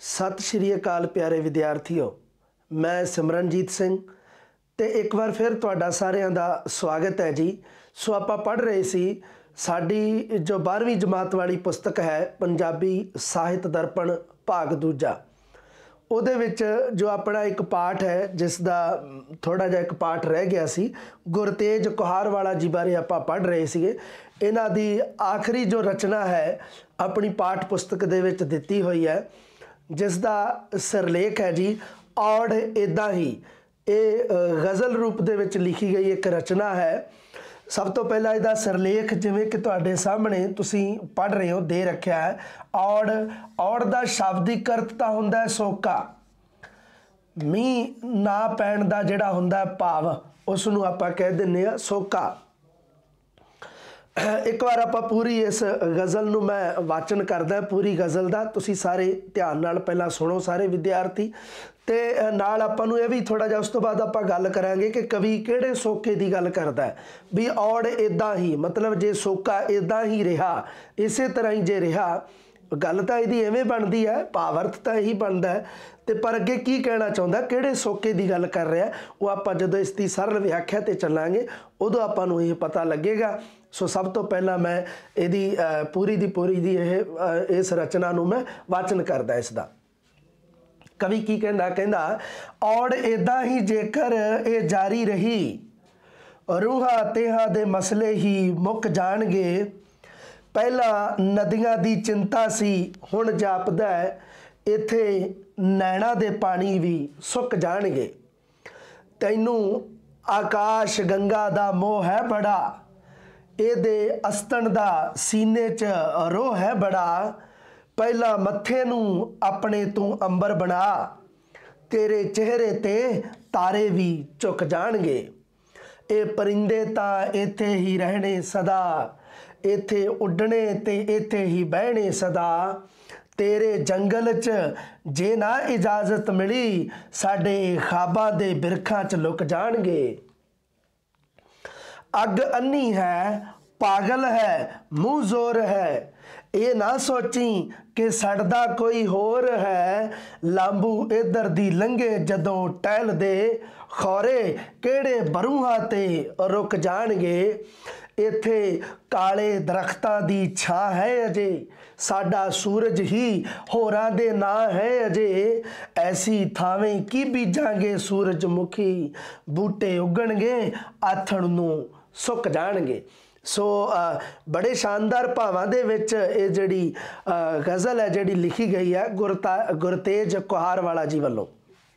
सत श्री अकाल प्यारे विद्यार्थियों, मैं सिमरनजीत सिंह ते एक बार फिर तुहाडा सारिਆਂ ਦਾ स्वागत है जी। सो ਆਪਾਂ पढ़ रहे सी साडी जो 12वीं जमात वाली पुस्तक है पंजाबी ਸਾਹਿਤ दर्पण भाग दूजा। ਉਹਦੇ ਵਿੱਚ जो अपना एक पाठ है जिसका थोड़ा जिहा एक पाठ रह गया सी, गुरतेज कुहारवाला जी बारे ਆਪਾਂ पढ़ रहे ਸੀਗੇ। इन्हां दी आखिरी जो रचना है अपनी पाठ पुस्तक दे विच दित्ती हुई है, जिसका सिरलेख है जी औड़ इदा ही। ये गज़ल रूप दे विच लिखी गई एक रचना है। सब तो पहला इसका सिरलेख जिमें कि तुहाडे सामने तुसी पढ़ रहे हो दे रखा है। औड़ औड़ का शाब्दिक अर्थ तो हुंदा है सोका। मीह ना पैण का जिहड़ा हुंदा है भाव उसनूं आपां कह दिंदे आ सोका। एक बार आप पूरी इस गज़ल नूं मैं वाचन करदा पूरी गज़ल का, तुसी सारे ध्यान नाल पहला सुनो सारे विद्यार्थी, ते नाल आपां नूं इह भी थोड़ा जिहा उस तो बाद आपां गल करांगे कि कवि किहड़े सोके की गल करदा है। भी औड़ इदां ही मतलब जे सोका इदां ही रहा, इसे तरह ही जे रहा, गल तो यदि इवें बनती है, भावार्थ तो यही बनता है। तो पर अगे की कहना चाहता, किहड़े सोके की गल कर रहा, वो आप जो इसकी सरल व्याख्या ते चलांगे उदों आपां नूं यह पता लगेगा। सो सब तो पहला मैं यदि पूरी दी इस रचना नूं मैं वाचन करदा इसदा। कवि की कहंदा औड़ इदां ही जेकर ये जारी रही, रूहां तेहां दे मसले ही मुक जाणगे। पहला नदियां दी चिंता सी हुण जापदा है, इत्थे नैणा दे पानी भी सुक जाणगे। तैनू आकाश गंगा दा मोह है बड़ा, इहदे अस्तण दा सीने च रोह है बड़ा। पहला मत्थे नू अपने तू अंबर बना, तेरे चेहरे ते तारे भी झुक जाणगे। ये परिंदे तां इत्थे ही रहने सदा, इत्थे उड्डने ते इत्थे ही बहने सदा। तेरे जंगल च जे ना इजाजत मिली, साडे खाबां दे बिरखां च लुक जाणगे। अग अन्नी है पागल है मुँह जोर है, ये ना सोची कि सड़दा कोई होर है। लांबू इधर दी लंघे जदों टहल दे, खौरे केड़े बरूहां ते रुक जाणगे। इत्थे काले दरख्तां दी छां है अजे, साडा सूरज ही होरां दे नां है अजे। ऐसी थावें की बीजांगे सूरजमुखी, बूटे उगणगे आथण नूं सुक जाणगे। सो बड़े शानदार भावां दे विच ये जिहड़ी गज़ल है जिहड़ी लिखी गई है गुरतेज कुहारवाला जी वालों।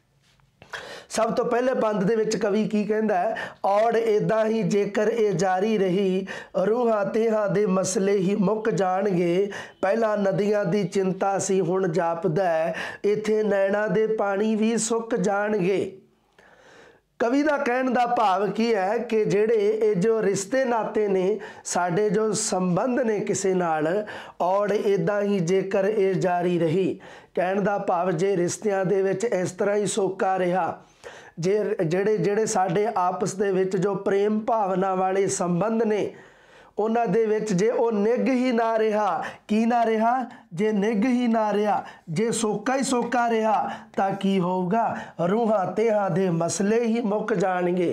सब तो पहले बंद दे विच कवि की कहंदा है, औड़ इदां ही जेकर ये जारी रही, रूहां तेहां दे मसले ही मुक जाणगे। पहला नदियां दी चिंता सी हुण जापदा है, इत्थे नैणा दे पानी भी सुक जाणगे। कवि का कहने का भाव की है कि जेड़े जो रिश्ते नाते ने साडे जो संबंध ने किसी नाल, औड़ इदां ही जेकर ये जारी रही। कहने का भाव जे रिश्तियां दे विच इस तरह ही सोका रहा, जे जेड़े जेड़े साडे आपस दे विच जो प्रेम भावना वाले संबंध ने उन्हां दे विच जे वो निग ही ना रहा, की ना रहा, जे निग ही ना रहा, जे सोका ही सोका रहा तां की होगा, रूहां तेहां दे मसले ही मुक जाणगे।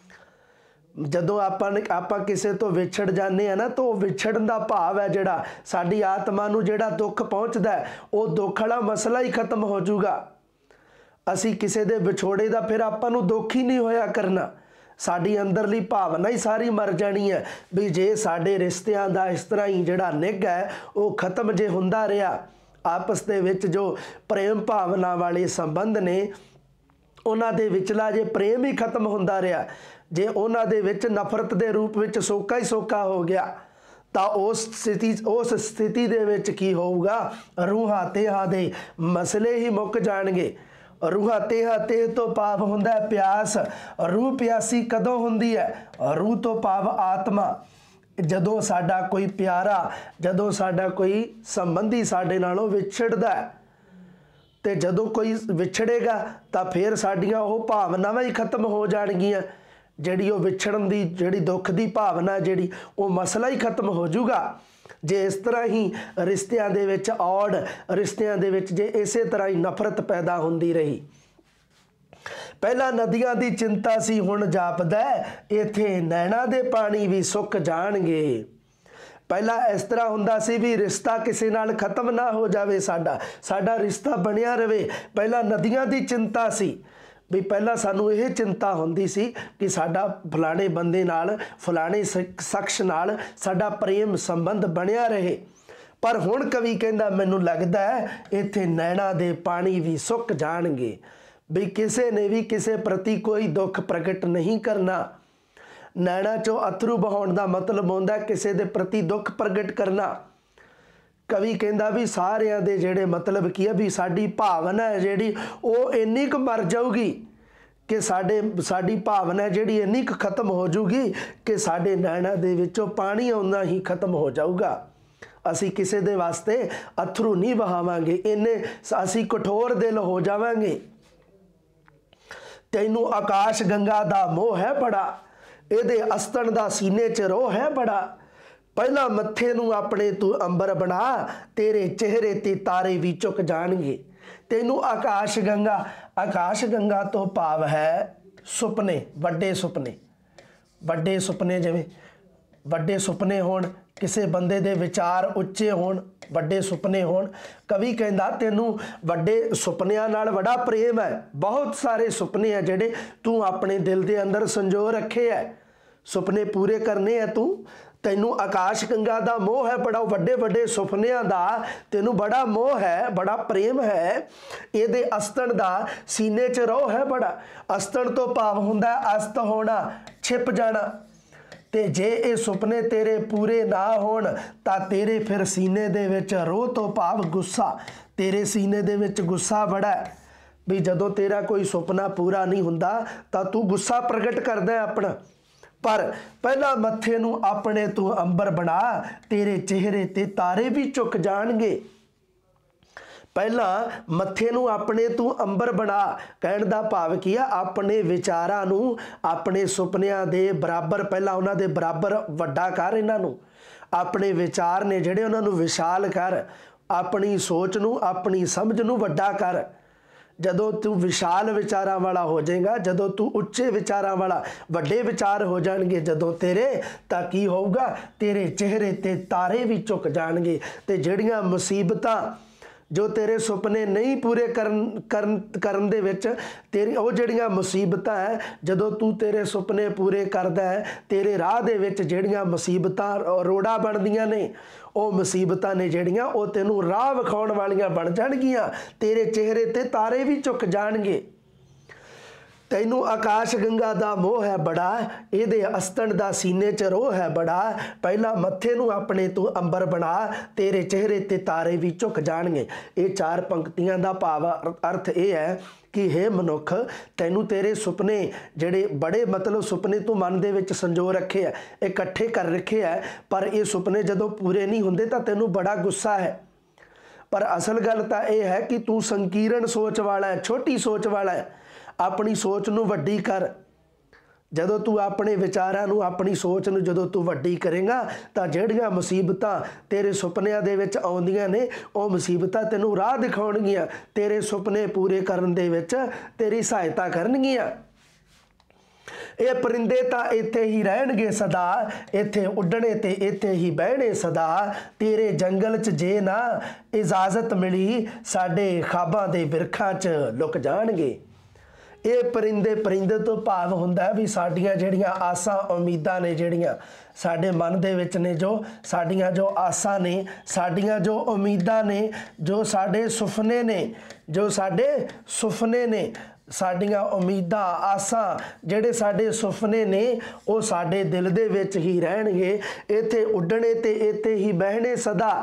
जदों आपां किसी तो विछड़ जाने हैं ना, तो विछड़न का भाव है जिहड़ा साडी आत्मा नूं जिहड़ा दुख पहुँचदा है, वो दुख वाला मसला ही खत्म हो जाऊगा। असी किसी दे विछोड़े दा फिर आपां नूं दुख ही नहीं होया करना, साडी अंदरली भावना ही सारी मर जानी है। भी जे साडे रिश्तियां दा इस तरह ही जिहड़ा निग है वो खत्म जे हुंदा रहा, आपस दे विच जो प्रेम भावना वाले संबंध ने उन्हां दे विचला जे प्रेम ही खत्म हुंदा रहा, जे उन्हां दे विच नफरत दे रूप विच सोका ही सोका हो गया, तो उस स्थिति दे विच की होऊगा, रूहां तेहां दे मसले ही मुक जाणगे। रूहां तेहां तेह तो भाव हुंदा है प्यास, रूह प्यासी कदों हुंदी है, रूह तो भाव आत्मा। जदों साडा कोई प्यारा, जदों साडा कोई संबंधी साडे नालों विछड़दा है, ते जदों कोई विछड़ेगा तो फिर साडियां वो भावनावां ही खत्म हो जाणगियां। जिहड़ी वो विछड़न दी जिहड़ी दुख दी भावना जिहड़ी वो मसला ही खत्म हो जाऊगा। ਜੇ ਇਸ ਤਰ੍ਹਾਂ ਹੀ ਰਿਸ਼ਤਿਆਂ ਦੇ ਵਿੱਚ ਔੜ, ਰਿਸ਼ਤਿਆਂ ਦੇ ਵਿੱਚ ਜੇ ਇਸੇ ਤਰ੍ਹਾਂ ਹੀ ਨਫ਼ਰਤ ਪੈਦਾ ਹੁੰਦੀ ਰਹੀ। ਪਹਿਲਾਂ ਨਦੀਆਂ ਦੀ ਚਿੰਤਾ ਸੀ, ਹੁਣ ਜਾਪਦਾ ਇੱਥੇ ਨੈਣਾ ਦੇ ਪਾਣੀ ਵੀ ਸੁੱਕ ਜਾਣਗੇ। ਪਹਿਲਾਂ ਇਸ ਤਰ੍ਹਾਂ ਹੁੰਦਾ ਸੀ ਵੀ ਰਿਸ਼ਤਾ ਕਿਸੇ ਨਾਲ ਖਤਮ ਨਾ ਹੋ ਜਾਵੇ, ਸਾਡਾ ਰਿਸ਼ਤਾ ਬਣਿਆ ਰਵੇ। ਪਹਿਲਾਂ ਨਦੀਆਂ ਦੀ ਚਿੰਤਾ ਸੀ ਵੀ ਪਹਿਲਾਂ ਸਾਨੂੰ ਇਹ ਚਿੰਤਾ ਹੁੰਦੀ ਸੀ ਕਿ ਸਾਡਾ ਫਲਾਣੇ ਬੰਦੇ ਨਾਲ, ਫਲਾਣੇ ਸ਼ਖਸ ਨਾਲ ਸਾਡਾ ਪ੍ਰੇਮ ਸੰਬੰਧ ਬਣਿਆ ਰਹੇ। ਪਰ ਹੁਣ ਕਵੀ ਕਹਿੰਦਾ ਮੈਨੂੰ ਲੱਗਦਾ ਇੱਥੇ ਨੈਣਾ ਦੇ ਪਾਣੀ ਵੀ ਸੁੱਕ ਜਾਣਗੇ, ਵੀ ਕਿਸੇ ਨੇ ਵੀ ਕਿਸੇ ਪ੍ਰਤੀ ਕੋਈ ਦੁੱਖ ਪ੍ਰਗਟ ਨਹੀਂ ਕਰਨਾ। ਨੈਣਾ ਚੋਂ ਅਥਰੂ ਬਹਾਉਣ ਦਾ ਮਤਲਬ ਹੁੰਦਾ ਕਿਸੇ ਦੇ ਪ੍ਰਤੀ ਦੁੱਖ ਪ੍ਰਗਟ ਕਰਨਾ। ਕਵੀ ਕਹਿੰਦਾ ਵੀ ਸਾਰਿਆਂ ਦੇ ਜਿਹੜੇ ਮਤਲਬ ਕੀ ਆ ਵੀ ਸਾਡੀ ਭਾਵਨਾ ਹੈ ਜਿਹੜੀ ਉਹ ਇੰਨੀ ਕੁ ਮਰ ਜਾਊਗੀ ਕਿ ਸਾਡੀ ਭਾਵਨਾ ਜਿਹੜੀ ਇੰਨੀ ਕੁ ਖਤਮ ਹੋ ਜਾਊਗੀ ਕਿ ਸਾਡੇ ਨੈਣਾ ਦੇ ਵਿੱਚੋਂ ਪਾਣੀ ਆਉਣਾ ਹੀ ਖਤਮ ਹੋ ਜਾਊਗਾ। ਅਸੀਂ ਕਿਸੇ ਦੇ ਵਾਸਤੇ ਅਥਰੂ ਨਹੀਂ ਵਹਾਵਾਂਗੇ, ਇੰਨੇ ਅਸੀਂ ਕਠੋਰ ਦਿਲ ਹੋ ਜਾਵਾਂਗੇ। ਤੈਨੂੰ ਆਕਾਸ਼ ਗੰਗਾ ਦਾ ਮੋਹ ਹੈ ਬੜਾ, ਇਹਦੇ ਅਸਤਣ ਦਾ ਸੀਨੇ 'ਚ ਰੋਹ ਹੈ ਬੜਾ। ਪਹਿਲਾਂ ਮੱਥੇ ਨੂੰ ਆਪਣੇ ਤੂੰ ਅੰਬਰ ਬਣਾ, ਤੇਰੇ ਚਿਹਰੇ ਤੇ ਤਾਰੇ ਵੀ ਝੁਕ ਜਾਣਗੇ। ਤੈਨੂੰ ਆਕਾਸ਼ ਗੰਗਾ ਤੋਂ ਭਾਵ ਹੈ ਸੁਪਨੇ, ਵੱਡੇ ਸੁਪਨੇ। ਵੱਡੇ ਸੁਪਨੇ ਜਿਵੇਂ ਵੱਡੇ ਸੁਪਨੇ ਹੋਣ, ਕਿਸੇ ਬੰਦੇ ਦੇ ਵਿਚਾਰ ਉੱਚੇ ਹੋਣ, ਵੱਡੇ ਸੁਪਨੇ ਹੋਣ। ਕਵੀ ਕਹਿੰਦਾ ਤੈਨੂੰ ਵੱਡੇ ਸੁਪਨਿਆਂ ਨਾਲ ਬੜਾ ਪ੍ਰੇਮ ਹੈ। ਬਹੁਤ ਸਾਰੇ ਸੁਪਨੇ ਆ ਜਿਹੜੇ ਤੂੰ ਆਪਣੇ ਦਿਲ ਦੇ ਅੰਦਰ ਸੰਜੋ ਰੱਖੇ ਹੈ, ਸੁਪਨੇ ਪੂਰੇ ਕਰਨੇ ਆ ਤੂੰ। ਤੈਨੂੰ ਆਕਾਸ਼ ਗੰਗਾ ਦਾ ਮੋਹ ਹੈ ਬੜਾ, ਵੱਡੇ ਵੱਡੇ ਸੁਪਨਿਆਂ ਦਾ ਤੈਨੂੰ ਬੜਾ ਮੋਹ ਹੈ, ਬੜਾ ਪ੍ਰੇਮ ਹੈ। ਇਹਦੇ ਅਸਤਣ ਦਾ ਸੀਨੇ 'ਚ ਰੋਹ ਹੈ ਬੜਾ। ਅਸਤਣ ਤੋਂ ਭਾਵ ਹੁੰਦਾ ਅਸਤ ਹੋਣਾ, ਛਿਪ ਜਾਣਾ। ਤੇ ਜੇ ਇਹ ਸੁਪਨੇ ਤੇਰੇ ਪੂਰੇ ਨਾ ਹੋਣ ਤਾਂ ਤੇਰੇ ਫਿਰ ਸੀਨੇ ਦੇ ਵਿੱਚ ਰੋਹ ਤੋਂ ਭਾਵ ਗੁੱਸਾ, ਤੇਰੇ ਸੀਨੇ ਦੇ ਵਿੱਚ ਗੁੱਸਾ ਬੜਾ ਹੈ ਵੀ ਜਦੋਂ ਤੇਰਾ ਕੋਈ ਸੁਪਨਾ ਪੂਰਾ ਨਹੀਂ ਹੁੰਦਾ ਤਾਂ ਤੂੰ ਗੁੱਸਾ ਪ੍ਰਗਟ ਕਰਦਾ ਆਪਣਾ। ਪਰ ਪਹਿਲਾਂ ਮੱਥੇ ਨੂੰ ਆਪਣੇ ਤੂੰ ਅੰਬਰ ਬਣਾ, ਤੇਰੇ ਚਿਹਰੇ ਤੇ ਤਾਰੇ ਵੀ ਝੁਕ ਜਾਣਗੇ। ਪਹਿਲਾਂ ਮੱਥੇ ਨੂੰ ਆਪਣੇ ਤੂੰ ਅੰਬਰ ਬਣਾ, ਕਹਿਣ ਦਾ ਭਾਵ ਕੀ ਆ, ਆਪਣੇ ਵਿਚਾਰਾਂ ਨੂੰ ਆਪਣੇ ਸੁਪਨਿਆਂ ਦੇ ਬਰਾਬਰ, ਪਹਿਲਾਂ ਉਹਨਾਂ ਦੇ ਬਰਾਬਰ ਵੱਡਾ ਕਰ ਇਹਨਾਂ ਨੂੰ। ਆਪਣੇ ਵਿਚਾਰ ਨੇ ਜਿਹੜੇ ਉਹਨਾਂ ਨੂੰ ਵਿਸ਼ਾਲ ਕਰ, ਆਪਣੀ ਸੋਚ ਨੂੰ, ਆਪਣੀ ਸਮਝ ਨੂੰ ਵੱਡਾ ਕਰ। ਜਦੋਂ ਤੂੰ ਵਿਸ਼ਾਲ ਵਿਚਾਰਾਂ ਵਾਲਾ ਹੋ ਜਾਏਗਾ, ਜਦੋਂ ਤੂੰ ਉੱਚੇ ਵਿਚਾਰਾਂ ਵਾਲਾ, ਵੱਡੇ ਵਿਚਾਰ ਹੋ ਜਾਣਗੇ ਜਦੋਂ ਤੇਰੇ, ਤਾਂ ਕੀ ਹੋਊਗਾ, ਤੇਰੇ ਚਿਹਰੇ ਤੇ ਤਾਰੇ ਵੀ ਝੁਕ ਜਾਣਗੇ। ਤੇ ਜਿਹੜੀਆਂ ਮੁਸੀਬਤਾਂ ਜੋ ਤੇਰੇ ਸੁਪਨੇ ਨਹੀਂ ਪੂਰੇ ਕਰਨ ਦੇ ਵਿੱਚ ਤੇਰੀ ਉਹ ਜਿਹੜੀਆਂ ਮੁਸੀਬਤਾਂ ਹੈ, ਜਦੋਂ ਤੂੰ ਤੇਰੇ ਸੁਪਨੇ ਪੂਰੇ ਕਰਦਾ ਹੈ, ਤੇਰੇ ਰਾਹ ਦੇ ਵਿੱਚ ਜਿਹੜੀਆਂ ਮੁਸੀਬਤਾਂ ਰੋੜਾ ਬਣਦੀਆਂ ਨੇ, ਉਹ ਮੁਸੀਬਤਾਂ ਨੇ ਜਿਹੜੀਆਂ ਉਹ ਤੈਨੂੰ ਰਾਹ ਵਿਖਾਉਣ ਵਾਲੀਆਂ ਬਣ ਜਾਣਗੀਆਂ। ਤੇਰੇ ਚਿਹਰੇ ਤੇ ਤਾਰੇ ਵੀ ਝੁਕ ਜਾਣਗੇ। ਤੈਨੂੰ ਆਕਾਸ਼ ਗੰਗਾ ਦਾ ਮੋਹ ਹੈ ਬੜਾ, ਇਹਦੇ ਅਸਤਣ ਦਾ ਸੀਨੇ 'ਚ ਰੋਹ ਹੈ ਬੜਾ। ਪਹਿਲਾਂ ਮੱਥੇ ਨੂੰ ਆਪਣੇ ਤੂੰ ਅੰਬਰ ਬਣਾ, ਤੇਰੇ ਚਿਹਰੇ ਤੇ ਤਾਰੇ ਵੀ ਝੁਕ ਜਾਣਗੇ। ਇਹ ਚਾਰ ਪੰਕਤੀਆਂ ਦਾ ਭਾਵ ਅਰਥ ਇਹ ਹੈ ਕਿ ਹੇ ਮਨੁੱਖ, ਤੈਨੂੰ ਤੇਰੇ ਸੁਪਨੇ ਜਿਹੜੇ ਬੜੇ ਮਤਲਬ ਸੁਪਨੇ ਤੂੰ ਮਨ ਦੇ ਵਿੱਚ ਸੰਜੋ ਰੱਖੇ ਹੈ, ਇਕੱਠੇ ਕਰ ਰੱਖੇ ਹੈ, ਪਰ ਇਹ ਸੁਪਨੇ ਜਦੋਂ ਪੂਰੇ ਨਹੀਂ ਹੁੰਦੇ ਤਾਂ ਤੈਨੂੰ ਬੜਾ ਗੁੱਸਾ ਹੈ। ਪਰ ਅਸਲ ਗੱਲ ਤਾਂ ਇਹ ਹੈ ਕਿ ਤੂੰ ਸੰਕੀਰਣ ਸੋਚ ਵਾਲਾ ਹੈ, ਛੋਟੀ ਸੋਚ ਵਾਲਾ ਹੈ। ਆਪਣੀ ਸੋਚ ਨੂੰ ਵੱਡੀ ਕਰ। ਜਦੋਂ ਤੂੰ ਆਪਣੇ ਵਿਚਾਰਾਂ ਨੂੰ, ਆਪਣੀ ਸੋਚ ਨੂੰ ਜਦੋਂ ਤੂੰ ਵੱਡੀ ਕਰੇਗਾ ਤਾਂ ਜਿਹੜੀਆਂ ਮੁਸੀਬਤਾਂ ਤੇਰੇ ਸੁਪਨਿਆਂ ਦੇ ਵਿੱਚ ਆਉਂਦੀਆਂ ਨੇ, ਉਹ ਮੁਸੀਬਤਾਂ ਤੈਨੂੰ ਰਾਹ ਦਿਖਾਉਣਗੀਆਂ, ਤੇਰੇ ਸੁਪਨੇ ਪੂਰੇ ਕਰਨ ਦੇ ਵਿੱਚ ਤੇਰੀ ਸਹਾਇਤਾ ਕਰਨਗੀਆਂ। ਇਹ ਪਰਿੰਦੇ ਤਾਂ ਇੱਥੇ ਹੀ ਰਹਿਣਗੇ ਸਦਾ, ਇੱਥੇ ਉੱਡਣੇ ਤੇ ਇੱਥੇ ਹੀ ਬਹਿਣੇ ਸਦਾ। ਤੇਰੇ ਜੰਗਲ 'ਚ ਜੇ ਨਾ ਇਜਾਜ਼ਤ ਮਿਲੀ, ਸਾਡੇ ਖਾਬਾਂ ਦੇ ਬਿਰਖਾਂ 'ਚ ਲੁਕ ਜਾਣਗੇ। ਇਹ ਪਰਿੰਦੇ ਤੋਂ ਭਾਵ ਹੁੰਦਾ ਵੀ ਸਾਡੀਆਂ ਜਿਹੜੀਆਂ ਆਸਾਂ ਉਮੀਦਾਂ ਨੇ, ਜਿਹੜੀਆਂ ਸਾਡੇ ਮਨ ਦੇ ਵਿੱਚ ਨੇ, ਜੋ ਸਾਡੀਆਂ ਜੋ ਆਸਾਂ ਨੇ, ਸਾਡੀਆਂ ਜੋ ਉਮੀਦਾਂ ਨੇ, ਜੋ ਸਾਡੇ ਸੁਪਨੇ ਨੇ, ਜੋ ਸਾਡੇ ਸੁਪਨੇ ਨੇ, ਸਾਡੀਆਂ ਉਮੀਦਾਂ, ਆਸਾਂ, ਜਿਹੜੇ ਸਾਡੇ ਸੁਪਨੇ ਨੇ, ਉਹ ਸਾਡੇ ਦਿਲ ਦੇ ਵਿੱਚ ਹੀ ਰਹਿਣਗੇ। ਇੱਥੇ ਉੱਡਣੇ ਤੇ ਇੱਥੇ ਹੀ ਬਹਿਣੇ ਸਦਾ।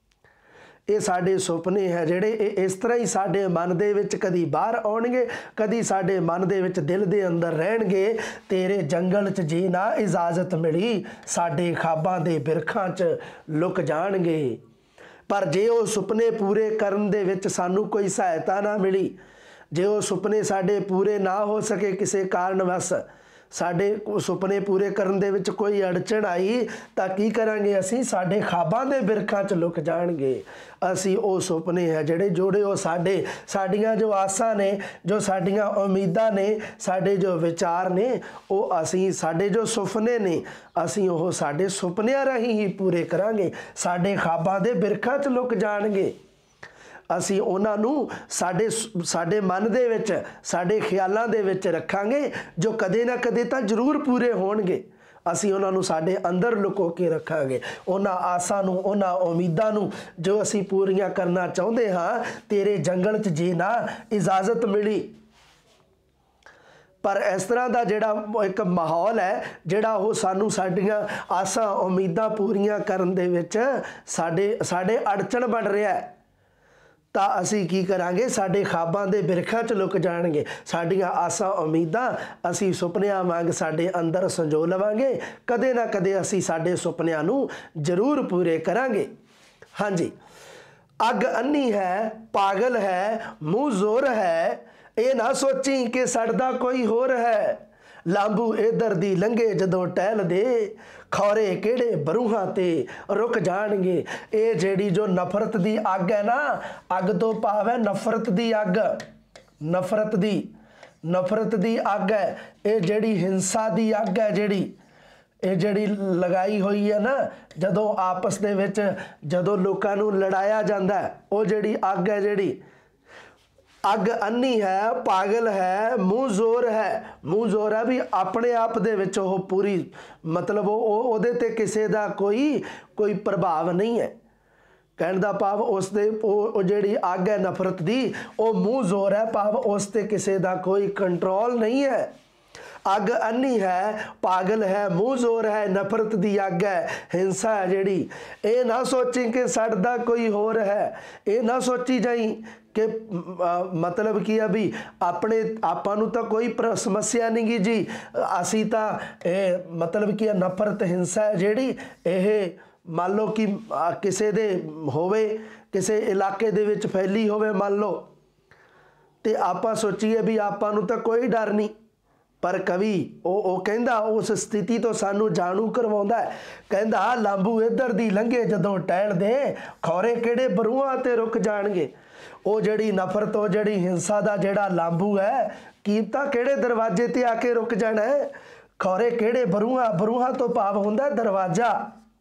ਇਹ ਸਾਡੇ ਸੁਪਨੇ ਹੈ ਜਿਹੜੇ, ਇਹ ਇਸ ਤਰ੍ਹਾਂ ਹੀ ਸਾਡੇ ਮਨ ਦੇ ਵਿੱਚ ਕਦੀ ਬਾਹਰ ਆਉਣਗੇ, ਕਦੀ ਸਾਡੇ ਮਨ ਦੇ ਵਿੱਚ ਦਿਲ ਦੇ ਅੰਦਰ ਰਹਿਣਗੇ। ਤੇਰੇ ਜੰਗਲ 'ਚ ਜੇ ਨਾ ਇਜਾਜ਼ਤ ਮਿਲੀ, ਸਾਡੇ ਖਾਬਾਂ ਦੇ ਬਿਰਖਾਂ 'ਚ ਲੁਕ ਜਾਣਗੇ। ਪਰ ਜੇ ਉਹ ਸੁਪਨੇ ਪੂਰੇ ਕਰਨ ਦੇ ਵਿੱਚ ਸਾਨੂੰ ਕੋਈ ਸਹਾਇਤਾ ਨਾ ਮਿਲੀ, ਜੇ ਉਹ ਸੁਪਨੇ ਸਾਡੇ ਪੂਰੇ ਨਾ ਹੋ ਸਕੇ ਕਿਸੇ ਕਾਰਨ ਵਸ, ਸਾਡੇ ਸੁਪਨੇ ਪੂਰੇ ਕਰਨ ਦੇ ਵਿੱਚ ਕੋਈ ਅੜਚਣ ਆਈ ਤਾਂ ਕੀ ਕਰਾਂਗੇ ਅਸੀਂ? ਸਾਡੇ ਖਾਬਾਂ ਦੇ ਬਿਰਖਾਂ 'ਚ ਲੁਕ ਜਾਣਗੇ। ਅਸੀਂ ਉਹ ਸੁਪਨੇ ਹੈ ਜਿਹੜੇ ਜੋੜੇ ਉਹ ਸਾਡੀਆਂ ਜੋ ਆਸਾਂ ਨੇ, ਜੋ ਸਾਡੀਆਂ ਉਮੀਦਾਂ ਨੇ, ਸਾਡੇ ਜੋ ਵਿਚਾਰ ਨੇ, ਉਹ ਅਸੀਂ ਸਾਡੇ ਜੋ ਸੁਪਨੇ ਨੇ ਅਸੀਂ ਉਹ ਸਾਡੇ ਸੁਪਨਿਆਂ ਰਾਹੀਂ ਹੀ ਪੂਰੇ ਕਰਾਂਗੇ। ਸਾਡੇ ਖਾਬਾਂ ਦੇ ਬਿਰਖਾਂ 'ਚ ਲੁਕ ਜਾਣਗੇ। ਅਸੀਂ ਉਹਨਾਂ ਨੂੰ ਸਾਡੇ ਮਨ ਦੇ ਵਿੱਚ, ਸਾਡੇ ਖਿਆਲਾਂ ਦੇ ਵਿੱਚ ਰੱਖਾਂਗੇ, ਜੋ ਕਦੇ ਨਾ ਕਦੇ ਤਾਂ ਜ਼ਰੂਰ ਪੂਰੇ ਹੋਣਗੇ। ਅਸੀਂ ਉਹਨਾਂ ਨੂੰ ਸਾਡੇ ਅੰਦਰ ਲੁਕੋ ਕੇ ਰੱਖਾਂਗੇ। ਉਹਨਾਂ ਆਸਾਂ ਨੂੰ, ਉਹਨਾਂ ਉਮੀਦਾਂ ਨੂੰ ਜੋ ਅਸੀਂ ਪੂਰੀਆਂ ਕਰਨਾ ਚਾਹੁੰਦੇ ਹਾਂ, ਤੇਰੇ ਜੰਗਲ 'ਚ ਜੇ ਨਾ ਇਜਾਜ਼ਤ ਮਿਲੀ। ਪਰ ਇਸ ਤਰ੍ਹਾਂ ਦਾ ਜਿਹੜਾ ਇੱਕ ਮਾਹੌਲ ਹੈ, ਜਿਹੜਾ ਉਹ ਸਾਨੂੰ ਸਾਡੀਆਂ ਆਸਾਂ ਉਮੀਦਾਂ ਪੂਰੀਆਂ ਕਰਨ ਦੇ ਵਿੱਚ ਸਾਡੇ ਅੜਚਣ ਬਣ ਰਿਹਾ ਹੈ, ਤਾਂ ਅਸੀਂ ਕੀ ਕਰਾਂਗੇ? ਸਾਡੇ ਖਾਬਾਂ ਦੇ ਬਿਰਖਾਂ 'ਚ ਲੁਕ ਜਾਣਗੇ। ਸਾਡੀਆਂ ਆਸਾਂ ਉਮੀਦਾਂ ਅਸੀਂ ਸੁਪਨਿਆਂ ਵਾਂਗ ਸਾਡੇ ਅੰਦਰ ਸੰਜੋ ਲਵਾਂਗੇ। ਕਦੇ ਨਾ ਕਦੇ ਅਸੀਂ ਸਾਡੇ ਸੁਪਨਿਆਂ ਨੂੰ ਜ਼ਰੂਰ ਪੂਰੇ ਕਰਾਂਗੇ। ਹਾਂਜੀ, ਅੱਗ ਅੰਨੀ ਹੈ, ਪਾਗਲ ਹੈ, ਮੂੰਹ ਜ਼ੋਰ ਹੈ, ਇਹ ਨਾ ਸੋਚੀ ਕਿ ਸੜਦਾ ਕੋਈ ਹੋਰ ਹੈ। ਲਾਂਬੂ ਇਧਰ ਦੀ ਲੰਘੇ ਜਦੋਂ ਟਹਿਲਦੇ, ਖੌਰੇ ਕਿਹੜੇ ਬਰੂਹਾਂ ਤੇ ਰੁਕ ਜਾਣਗੇ। ਇਹ ਜਿਹੜੀ ਜੋ ਨਫ਼ਰਤ ਦੀ ਅੱਗ ਹੈ ਨਾ, ਅੱਗ ਤੋਂ ਭਾਵ ਹੈ ਨਫ਼ਰਤ ਦੀ ਅੱਗ। ਨਫ਼ਰਤ ਦੀ ਅੱਗ ਹੈ ਇਹ, ਜਿਹੜੀ ਹਿੰਸਾ ਦੀ ਅੱਗ ਹੈ, ਜਿਹੜੀ ਲਗਾਈ ਹੋਈ ਹੈ ਨਾ, ਜਦੋਂ ਆਪਸ ਦੇ ਵਿੱਚ ਜਦੋਂ ਲੋਕਾਂ ਨੂੰ ਲੜਾਇਆ ਜਾਂਦਾ, ਉਹ ਜਿਹੜੀ ਅੱਗ ਹੈ, ਜਿਹੜੀ ਅੱਗ ਅੰਨੀ ਹੈ, ਪਾਗਲ ਹੈ, ਮੂੰਹ ਜ਼ੋਰ ਹੈ। ਮੂੰਹ ਜ਼ੋਰ ਹੈ ਵੀ ਆਪਣੇ ਆਪ ਦੇ ਵਿੱਚ ਉਹ ਪੂਰੀ, ਮਤਲਬ ਉਹਦੇ ਤੇ ਕਿਸੇ ਦਾ ਕੋਈ ਪ੍ਰਭਾਵ ਨਹੀਂ ਹੈ। ਕਹਿਣ ਦਾ ਭਾਵ ਉਹ ਜਿਹੜੀ ਅੱਗ ਹੈ ਨਫ਼ਰਤ ਦੀ, ਉਹ ਮੂੰਹ ਜ਼ੋਰ ਹੈ, ਭਾਵ ਉਸ ਤੇ ਕਿਸੇ ਦਾ ਕੋਈ ਕੰਟਰੋਲ ਨਹੀਂ ਹੈ। ਅੱਗ ਅੰਨੀ ਹੈ, ਪਾਗਲ ਹੈ, ਮੂੰਹ ਜ਼ੋਰ ਹੈ, ਨਫ਼ਰਤ ਦੀ ਅੱਗ ਹੈ, ਹਿੰਸਾ ਹੈ ਜਿਹੜੀ। ਇਹ ਨਾ ਸੋਚੀ ਕਿ ਸੜਦਾ ਕੋਈ ਹੋਰ ਹੈ। ਇਹ ਨਾ ਸੋਚੀ ਜਾਈ ਕਿ ਮਤਲਬ ਕੀ ਆ ਵੀ ਆਪਾਂ ਨੂੰ ਤਾਂ ਕੋਈ ਸਮੱਸਿਆ ਨਹੀਂ ਗੀ ਜੀ, ਅਸੀਂ ਤਾਂ ਇਹ ਮਤਲਬ ਕੀ ਆ ਨਫ਼ਰਤ ਹਿੰਸਾ ਹੈ ਜਿਹੜੀ, ਇਹ ਮੰਨ ਲਓ ਕਿ ਕਿਸੇ ਦੇ ਹੋਵੇ, ਕਿਸੇ ਇਲਾਕੇ ਦੇ ਵਿੱਚ ਫੈਲੀ ਹੋਵੇ ਮੰਨ ਲਓ, ਤੇ ਆਪਾਂ ਸੋਚੀਏ ਵੀ ਆਪਾਂ ਨੂੰ ਤਾਂ ਕੋਈ ਡਰ ਨਹੀਂ। ਪਰ ਕਵੀ ਉਹ ਕਹਿੰਦਾ, ਉਸ ਸਥਿਤੀ ਤੋਂ ਸਾਨੂੰ ਜਾਣੂ ਕਰਵਾਉਂਦਾ। ਕਹਿੰਦਾ ਲਾਂਬੂ ਇੱਧਰ ਦੀ ਲੰਘੇ ਜਦੋਂ ਟਹਿਲਦੇ, ਖੌਰੇ ਕਿਹੜੇ ਬਰੂਹਾਂ ਤੇ ਰੁਕ ਜਾਣਗੇ। ਉਹ ਜਿਹੜੀ ਨਫ਼ਰਤ, ਉਹ ਜਿਹੜੀ ਹਿੰਸਾ ਦਾ ਜਿਹੜਾ ਲਾਂਬੂ ਹੈ, ਕੀਮਤਾਂ ਕਿਹੜੇ ਦਰਵਾਜ਼ੇ ਤੇ ਆ ਕੇ ਰੁਕ ਜਾਣਾ ਹੈ। ਖੌਰੇ ਕਿਹੜੇ ਬਰੂਹਾਂ ਤੋਂ ਭਾਵ ਹੁੰਦਾ ਦਰਵਾਜ਼ਾ।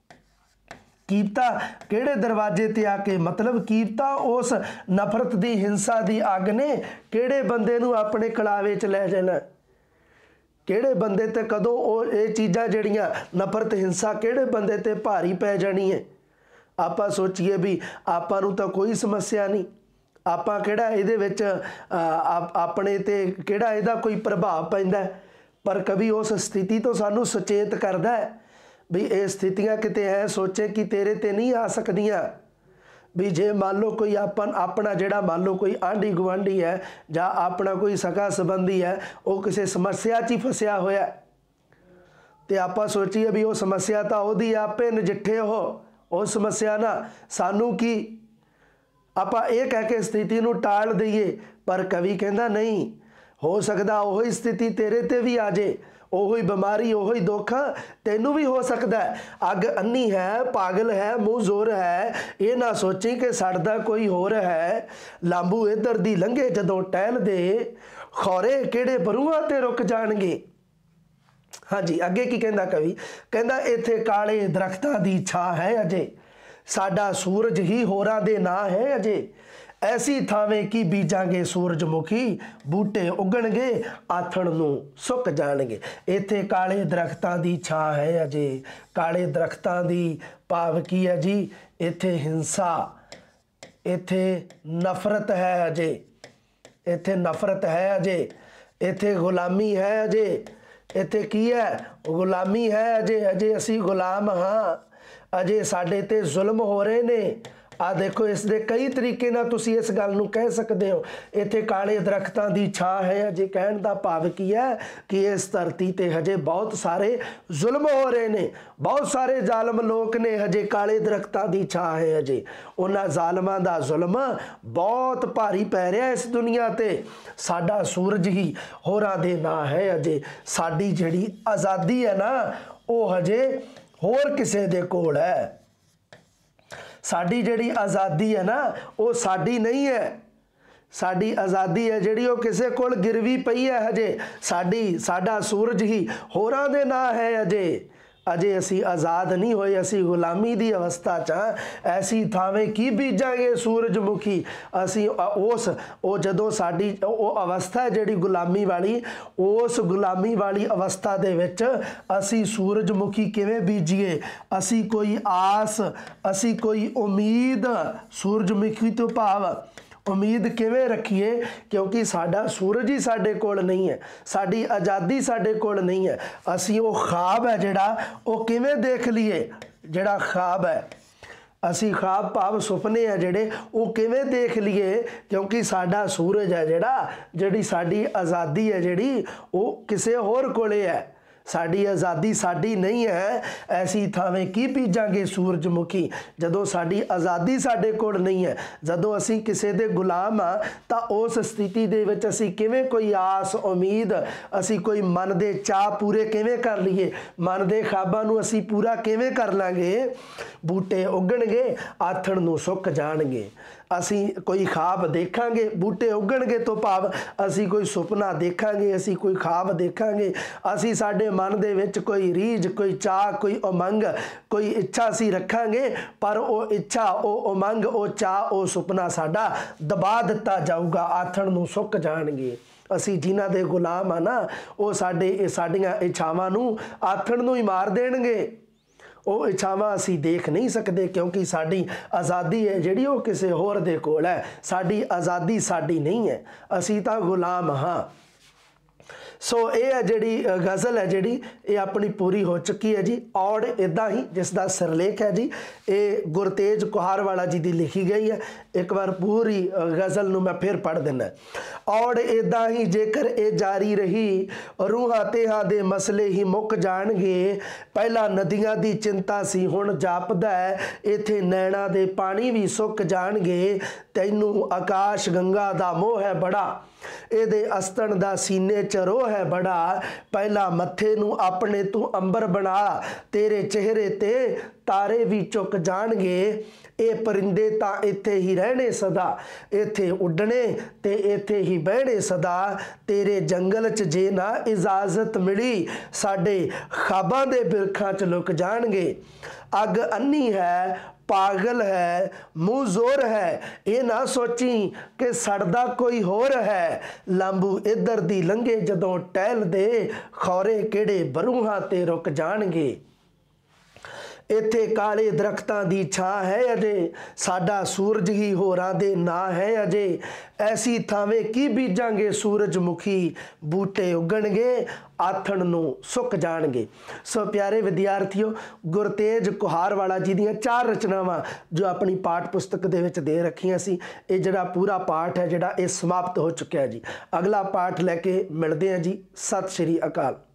ਕੀਮਤਾਂ ਕਿਹੜੇ ਦਰਵਾਜ਼ੇ ਤੇ ਆ ਕੇ, ਮਤਲਬ ਕੀਮਤਾਂ ਉਸ ਨਫ਼ਰਤ ਦੀ, ਹਿੰਸਾ ਦੀ ਅੱਗ ਨੇ ਕਿਹੜੇ ਬੰਦੇ ਨੂੰ ਆਪਣੇ ਕਲਾਵੇ 'ਚ ਲੈ ਜਾਣਾ। ਕਿਹੜੇ ਬੰਦੇ ਤੇ ਕਦੋਂ ਉਹ ਇਹ ਚੀਜ਼ਾਂ ਜਿਹੜੀਆਂ ਨਫ਼ਰਤ ਹਿੰਸਾ ਕਿਹੜੇ ਬੰਦੇ ਤੇ ਭਾਰੀ ਪੈ ਜਾਣੀ ਹੈ। ਆਪਾਂ ਸੋਚੀਏ ਵੀ ਆਪਾਂ ਨੂੰ ਤਾਂ ਕੋਈ ਸਮੱਸਿਆ ਨਹੀਂ, ਆਪਾਂ ਕਿਹੜਾ ਇਹਦੇ ਵਿੱਚ ਆਪਣੇ ਤੇ ਕਿਹੜਾ ਇਹਦਾ ਕੋਈ ਪ੍ਰਭਾਵ ਪੈਂਦਾ। ਪਰ ਕਵੀ ਉਸ ਸਥਿਤੀ ਤੋਂ ਸਾਨੂੰ ਸੁਚੇਤ ਕਰਦਾ ਹੈ ਵੀ ਇਹ ਸਥਿਤੀਆਂ ਕਿਤੇ ਐ ਸੋਚੇ ਕਿ ਤੇਰੇ ਤੇ ਨਹੀਂ ਆ ਸਕਦੀਆਂ। ਵੀ ਜੇ ਮੰਨ ਲਓ ਕੋਈ ਆਪਣਾ ਜਿਹੜਾ ਮੰਨ ਲਓ ਕੋਈ ਆਂਢੀ ਗੁਆਂਢੀ ਹੈ ਜਾਂ ਆਪਣਾ ਕੋਈ ਸਕਾ ਸੰਬੰਧੀ ਹੈ, ਉਹ ਕਿਸੇ ਸਮੱਸਿਆ 'ਚ ਹੀ ਫਸਿਆ ਹੋਇਆ, ਤੇ ਆਪਾਂ ਸੋਚੀਏ ਵੀ ਉਹ ਸਮੱਸਿਆ ਤਾਂ ਉਹਦੀ, ਆਪੇ ਨਜਿੱਠੇ ਉਹ ਸਮੱਸਿਆ ਨਾਲ, ਸਾਨੂੰ ਕੀ, ਆਪਾਂ ਇਹ ਕਹਿ ਕੇ ਸਥਿਤੀ ਨੂੰ ਟਾਲ ਦਈਏ। ਪਰ ਕਵੀ ਕਹਿੰਦਾ ਨਹੀਂ, ਹੋ ਸਕਦਾ ਉਹੀ ਸਥਿਤੀ ਤੇਰੇ ਤੇ ਵੀ ਆ ਜੇ, ਉਹੀ ਬਿਮਾਰੀ, ਉਹੀ ਦੁੱਖ ਤੈਨੂੰ ਵੀ ਹੋ ਸਕਦਾ ਹੈ। ਅੱਗ ਅੰਨੀ ਹੈ, ਪਾਗਲ ਹੈ, ਮੂੰਹ ਜ਼ੋਰ ਹੈ, ਇਹ ਨਾ ਸੋਚੀ ਕਿ ਸੜਦਾ ਕੋਈ ਹੋਰ ਹੈ। ਲਾਂਬੂ ਇੱਧਰ ਦੀ ਲੰਘੇ ਜਦੋਂ ਟਹਿਲਦੇ, ਖੌਰੇ ਕਿਹੜੇ ਬਰੂਹਾਂ ਤੇ ਰੁਕ ਜਾਣਗੇ। ਹਾਂਜੀ, ਅੱਗੇ ਕੀ ਕਹਿੰਦਾ ਕਵੀ? ਕਹਿੰਦਾ ਇੱਥੇ ਕਾਲੇ ਦਰਖਤਾਂ ਦੀ ਛਾਂ ਹੈ ਅਜੇ, ਸਾਡਾ ਸੂਰਜ ਹੀ ਹੋਰਾਂ ਦੇ ਨਾਂ ਹੈ ਅਜੇ। ਐਸੀ ਥਾਵੇਂ ਕੀ ਬੀਜਾਂਗੇ ਸੂਰਜਮੁਖੀ, ਬੂਟੇ ਉੱਗਣਗੇ ਆਥਣ ਨੂੰ ਸੁੱਕ ਜਾਣਗੇ। ਇੱਥੇ ਕਾਲੇ ਦਰਖਤਾਂ ਦੀ ਛਾਂ ਹੈ ਅਜੇ। ਕਾਲੇ ਦਰਖਤਾਂ ਦੀ ਭਾਵ ਕੀ ਹੈ ਜੀ? ਇੱਥੇ ਹਿੰਸਾ, ਇੱਥੇ ਨਫ਼ਰਤ ਹੈ ਅਜੇ, ਇੱਥੇ ਨਫ਼ਰਤ ਹੈ ਅਜੇ, ਇੱਥੇ ਗੁਲਾਮੀ ਹੈ ਅਜੇ। ਇੱਥੇ ਕੀ ਹੈ? ਗੁਲਾਮੀ ਹੈ ਅਜੇ। ਅਜੇ ਅਸੀਂ ਗੁਲਾਮ ਹਾਂ, ਅਜੇ ਸਾਡੇ ਤੇ ਜ਼ੁਲਮ ਹੋ ਰਹੇ ਨੇ, ਆ ਦੇਖੋ ਇਸ ਦੇ ਕਈ ਤਰੀਕੇ ਨਾਲ ਤੁਸੀਂ ਇਸ ਗੱਲ ਨੂੰ ਕਹਿ ਸਕਦੇ ਹੋ। ਇੱਥੇ ਕਾਲੇ ਦਰਖਤਾਂ ਦੀ ਛਾਂ ਹੈ ਅਜੇ ਕਹਿਣ ਦਾ ਭਾਵ ਕੀ ਹੈ ਕਿ ਇਸ ਧਰਤੀ ਤੇ ਹਜੇ ਬਹੁਤ ਸਾਰੇ ਜ਼ੁਲਮ ਹੋ ਰਹੇ ਨੇ, ਬਹੁਤ ਸਾਰੇ ਜ਼ਾਲਮ ਲੋਕ ਨੇ। ਹਜੇ ਕਾਲੇ ਦਰਖਤਾਂ ਦੀ ਛਾਂ ਹੈ ਅਜੇ ਉਹਨਾਂ ਜ਼ਾਲਮਾਂ ਦਾ ਜ਼ੁਲਮ ਬਹੁਤ ਭਾਰੀ ਪੈ ਰਿਹਾ ਇਸ ਦੁਨੀਆ ਤੇ। ਸਾਡਾ ਸੂਰਜ ਹੀ ਹੋਰਾਂ ਦੇ ਨਾਂ ਹੈ ਅਜੇ। ਸਾਡੀ ਜਿਹੜੀ ਆਜ਼ਾਦੀ ਹੈ ਨਾ ਉਹ ਹਜੇ ਹੋਰ ਕਿਸੇ ਦੇ ਕੋਲ ਹੈ। ਸਾਡੀ ਜਿਹੜੀ ਆਜ਼ਾਦੀ ਹੈ ਨਾ ਉਹ ਸਾਡੀ ਨਹੀਂ ਹੈ। ਸਾਡੀ ਆਜ਼ਾਦੀ ਹੈ ਜਿਹੜੀ ਉਹ ਕਿਸੇ ਕੋਲ ਗਿਰਵੀ ਪਈ ਹੈ ਹਜੇ। ਸਾਡਾ ਸੂਰਜ ਹੀ ਹੋਰਾਂ ਦੇ ਨਾਂ ਹੈ ਅਜੇ। ਅਜੇ ਅਸੀਂ ਆਜ਼ਾਦ ਨਹੀਂ ਹੋਏ, ਅਸੀਂ ਗੁਲਾਮੀ ਦੀ ਅਵਸਥਾ 'ਚ ਹਾਂ। ਐਸੀ ਥਾਵੇਂ ਕੀ ਬੀਜਾਂਗੇ ਸੂਰਜਮੁਖੀ। ਅਸੀਂ ਉਹ ਜਦੋਂ ਸਾਡੀ ਉਹ ਅਵਸਥਾ ਹੈ ਜਿਹੜੀ ਗੁਲਾਮੀ ਵਾਲੀ, ਉਸ ਗੁਲਾਮੀ ਵਾਲੀ ਅਵਸਥਾ ਦੇ ਵਿੱਚ ਅਸੀਂ ਸੂਰਜਮੁਖੀ ਕਿਵੇਂ ਬੀਜੀਏ। ਅਸੀਂ ਕੋਈ ਆਸ, ਅਸੀਂ ਕੋਈ ਉਮੀਦ ਸੂਰਜਮੁਖੀ ਤੋਂ ਭਾਵ ਉਮੀਦ ਕਿਵੇਂ ਰੱਖੀਏ, ਕਿਉਂਕਿ ਸਾਡਾ ਸੂਰਜ ਹੀ ਸਾਡੇ ਕੋਲ ਨਹੀਂ ਹੈ, ਸਾਡੀ ਆਜ਼ਾਦੀ ਸਾਡੇ ਕੋਲ ਨਹੀਂ ਹੈ। ਅਸੀਂ ਉਹ ਖਾਬ ਹੈ ਜਿਹੜਾ ਉਹ ਕਿਵੇਂ ਦੇਖ ਲਈਏ। ਜਿਹੜਾ ਖਾਬ ਹੈ ਅਸੀਂ ਖਾਬ ਭਾਵ ਸੁਪਨੇ ਆ ਜਿਹੜੇ ਉਹ ਕਿਵੇਂ ਦੇਖ ਲਈਏ, ਕਿਉਂਕਿ ਸਾਡਾ ਸੂਰਜ ਹੈ ਜਿਹੜੀ ਸਾਡੀ ਆਜ਼ਾਦੀ ਹੈ ਜਿਹੜੀ ਉਹ ਕਿਸੇ ਹੋਰ ਕੋਲੇ ਹੈ। ਸਾਡੀ ਆਜ਼ਾਦੀ ਸਾਡੀ ਨਹੀਂ ਹੈ। ਐਸੀ ਥਾਵੇਂ ਕੀ ਬੀਜਾਂਗੇ ਸੂਰਜਮੁਖੀ ਜਦੋਂ ਸਾਡੀ ਆਜ਼ਾਦੀ ਸਾਡੇ ਕੋਲ ਨਹੀਂ ਹੈ। ਜਦੋਂ ਅਸੀਂ ਕਿਸੇ ਦੇ ਗੁਲਾਮ ਆ ਤਾਂ ਉਸ ਸਥਿਤੀ ਦੇ ਵਿੱਚ ਅਸੀਂ ਕਿਵੇਂ ਕੋਈ ਆਸ ਉਮੀਦ, ਅਸੀਂ ਕੋਈ ਮਨ ਦੇ ਚਾਅ ਪੂਰੇ ਕਿਵੇਂ ਕਰ ਲਈਏ, ਮਨ ਦੇ ਖਾਬਾਂ ਨੂੰ ਅਸੀਂ ਪੂਰਾ ਕਿਵੇਂ ਕਰ ਲਾਂਗੇ। ਬੂਟੇ ਉੱਗਣਗੇ ਆਥਣ ਨੂੰ ਸੁੱਕ ਜਾਣਗੇ। ਅਸੀਂ ਕੋਈ ਖਾਬ ਦੇਖਾਂਗੇ, ਬੂਟੇ ਉੱਗਣਗੇ ਤੋਂ ਭਾਵ ਅਸੀਂ ਕੋਈ ਸੁਪਨਾ ਦੇਖਾਂਗੇ, ਅਸੀਂ ਕੋਈ ਖਾਬ ਦੇਖਾਂਗੇ। ਅਸੀਂ ਸਾਡੇ ਮਨ ਦੇ ਵਿੱਚ ਕੋਈ ਰੀਝ, ਕੋਈ ਚਾਹ, ਕੋਈ ਉਮੰਗ, ਕੋਈ ਇੱਛਾ ਅਸੀਂ ਰੱਖਾਂਗੇ, ਪਰ ਉਹ ਇੱਛਾ, ਉਹ ਉਮੰਗ, ਉਹ ਚਾਹ, ਉਹ ਸੁਪਨਾ ਸਾਡਾ ਦਬਾ ਦਿੱਤਾ ਜਾਊਗਾ, ਆਥਣ ਨੂੰ ਸੁੱਕ ਜਾਣਗੇ। ਅਸੀਂ ਜਿਨ੍ਹਾਂ ਦੇ ਗੁਲਾਮ ਆ ਨਾ ਉਹ ਸਾਡੀਆਂ ਇੱਛਾਵਾਂ ਨੂੰ ਆਥਣ ਨੂੰ ਹੀ ਮਾਰ ਦੇਣਗੇ। ਉਹ ਇੱਛਾਵਾਂ ਅਸੀਂ ਦੇਖ ਨਹੀਂ ਸਕਦੇ ਕਿਉਂਕਿ ਸਾਡੀ ਆਜ਼ਾਦੀ ਹੈ ਜਿਹੜੀ ਉਹ ਕਿਸੇ ਹੋਰ ਦੇ ਕੋਲ ਹੈ। ਸਾਡੀ ਆਜ਼ਾਦੀ ਸਾਡੀ ਨਹੀਂ ਹੈ, ਅਸੀਂ ਤਾਂ ਗੁਲਾਮ ਹਾਂ। ਸੋ ਇਹ ਹੈ ਜਿਹੜੀ ਗਜ਼ਲ ਹੈ ਜਿਹੜੀ ਇਹ ਆਪਣੀ ਪੂਰੀ ਹੋ ਚੁੱਕੀ ਹੈ ਜੀ। ਔੜ ਇੱਦਾਂ ਹੀ ਜਿਸ ਦਾ ਸਿਰਲੇਖ ਹੈ ਜੀ ਇਹ ਗੁਰਤੇਜ ਕੁਹਾਰਵਾਲਾ ਜੀ ਦੀ ਲਿਖੀ ਗਈ ਹੈ। ਇੱਕ ਵਾਰ ਪੂਰੀ ਗਜ਼ਲ ਨੂੰ ਮੈਂ ਫਿਰ ਪੜ੍ਹ ਦਿੰਦਾ। ਔੜ ਇੱਦਾਂ ਹੀ ਜੇਕਰ ਇਹ ਜਾਰੀ ਰਹੀ, ਰੂਹਾਂ ਤੇਹਾਂ ਦੇ ਮਸਲੇ ਹੀ ਮੁੱਕ ਜਾਣਗੇ। ਪਹਿਲਾਂ ਨਦੀਆਂ ਦੀ ਚਿੰਤਾ ਸੀ ਹੁਣ ਜਾਪਦਾ ਇੱਥੇ ਨੈਣਾ ਦੇ ਪਾਣੀ ਵੀ ਸੁੱਕ ਜਾਣਗੇ। ਤੈਨੂੰ ਆਕਾਸ਼ ਗੰਗਾ ਦਾ ਮੋਹ ਹੈ ਬੜਾ, ਇਹਦੇ ਅਸਤਣ ਦਾ ਸੀਨੇ 'ਚ ਰੋਹ ਹੈ ਬੜਾ। ਪਹਿਲਾਂ ਮੱਥੇ ਨੂੰ ਆਪਣੇ ਤੂੰ ਅੰਬਰ ਬਣਾ, ਤੇਰੇ ਚਿਹਰੇ ਤੇ ਤਾਰੇ ਵੀ ਝੁਕ ਜਾਣਗੇ। ਇਹ ਪਰਿੰਦੇ ਤਾਂ ਇੱਥੇ ਹੀ ਰਹਿਣੇ ਸਦਾ, ਇੱਥੇ ਉੱਡਣੇ ਤੇ ਇੱਥੇ ਹੀ ਬਹਿਣੇ ਸਦਾ। ਤੇਰੇ ਜੰਗਲ 'ਚ ਜੇ ਨਾ ਇਜਾਜ਼ਤ ਮਿਲੀ, ਸਾਡੇ ਖਾਬਾਂ ਦੇ ਬਿਰਖਾਂ 'ਚ ਲੁਕ ਜਾਣਗੇ। ਅੱਗ ਅੰਨੀ ਹੈ, ਪਾਗਲ ਹੈ, ਮੂੰਹ ਜ਼ੋਰ ਹੈ, ਇਹ ਨਾ ਸੋਚੀ ਕਿ ਸੜਦਾ ਕੋਈ ਹੋਰ ਹੈ। ਲਾਂਬੂ ਇੱਧਰ ਦੀ ਲੰਘੇ ਜਦੋਂ ਟਹਿਲਦੇ, ਖੌਰੇ ਕਿਹੜੇ ਬਰੂਹਾਂ ਤੇ ਰੁਕ ਜਾਣਗੇ। ਇੱਥੇ ਕਾਲੇ ਦਰਖਤਾਂ ਦੀ ਛਾਂ ਹੈ ਅਜੇ, ਸਾਡਾ ਸੂਰਜ ਹੀ ਹੋਰਾਂ ਦੇ ਨਾਂ ਹੈ ਅਜੇ। ਐਸੀ ਥਾਵੇਂ ਕੀ ਬੀਜਾਂਗੇ ਸੂਰਜਮੁਖੀ, ਬੂਟੇ ਉੱਗਣਗੇ ਆਥਣ ਨੂੰ ਸੁੱਕ ਜਾਣਗੇ। ਸੋ ਪਿਆਰੇ ਵਿਦਿਆਰਥੀਓ, ਗੁਰਤੇਜ ਕੁਹਾਰਵਾਲਾ ਜੀ ਦੀਆਂ 4 ਰਚਨਾਵਾਂ ਜੋ ਆਪਣੀ ਪਾਠ ਪੁਸਤਕ ਦੇ ਵਿੱਚ ਦੇ ਰੱਖੀਆਂ ਸੀ, ਇਹ ਜਿਹੜਾ ਪੂਰਾ ਪਾਠ ਹੈ ਜਿਹੜਾ ਇਹ ਸਮਾਪਤ ਹੋ ਚੁੱਕਿਆ ਜੀ। ਅਗਲਾ ਪਾਠ ਲੈ ਕੇ ਮਿਲਦੇ ਹਾਂ ਜੀ। ਸਤਿ ਸ਼੍ਰੀ ਅਕਾਲ।